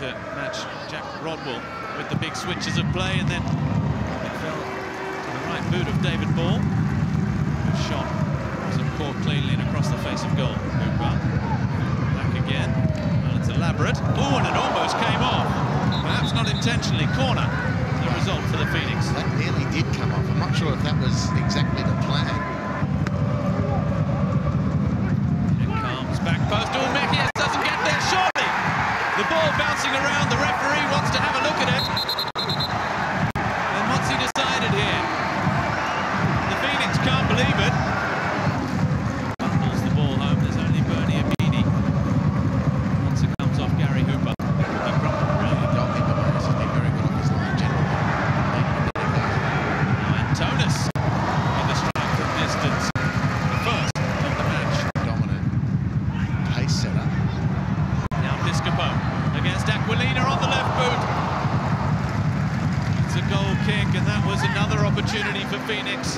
to match Jack Rodwell with the big switches of play, and then it fell to the right boot of David Ball, whose shot wasn't caught cleanly and across the face of goal. Hooper back again. Well, it's elaborate. Oh, and it almost came off. Perhaps not intentionally. Corner, the result for the Phoenix. That nearly did come off. I'm not sure if that was exactly the plan. It comes back post. Oh, Mejias doesn't get there, surely! The ball bouncing around. The referee wants to have a look at it. And what's he decided here? The Phoenix can't believe it. Bundles the ball home. There's only Bernie Amini. Once it comes off Gary Hooper. Antonis in the strike from distance. The first of the match. Dominant pace setter. Now Piscopo against Aquilina on the left boot. It's a goal kick, and that was another opportunity for Phoenix.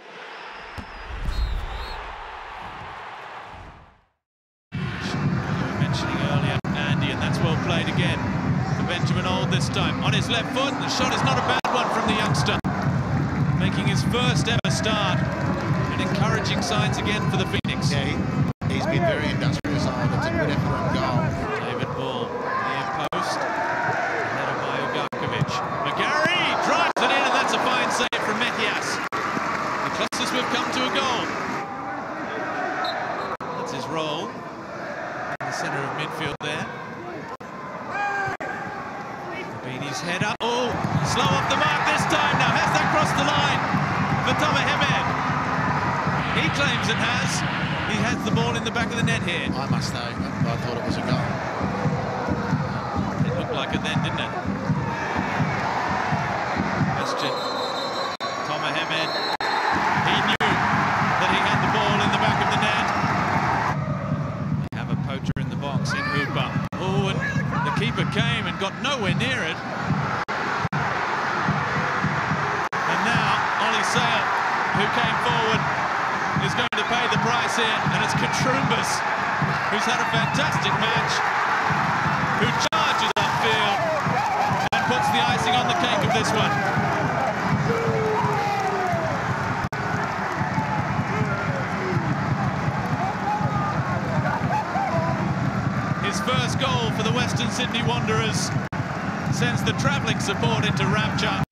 We were mentioning earlier Andy, and that's well played again for Benjamin Auld this time. On his left foot, the shot is not a bad one from the youngster. Making his first ever start, and encouraging signs again for the Phoenix. Yeah, he's been very industrious. It's a good effort on goal. David Ball, near post, headed by Ugarkovic. McGarry drives it in, and that's a fine save from Mejias. The closest we've come to a goal. That's his role in the centre of midfield there. Beanie's header. Oh, slow off the mark this time. Now has that crossed the line for Tomer Hemed? He claims it has. He has the ball in the back of the net here. I must say, I thought it was a goal. It looked like it then, didn't it? Question. Tomer Hemed. He knew that he had the ball in the back of the net. They have a poacher in the box in Hooper. Oh, and the keeper came and got nowhere near it. And now Ollie Sale, who came forward, is going to pay the price here, and it's Katrumbas, who's had a fantastic match, who charges upfield and puts the icing on the cake of this one. His first goal for the Western Sydney Wanderers sends the travelling support into rapture.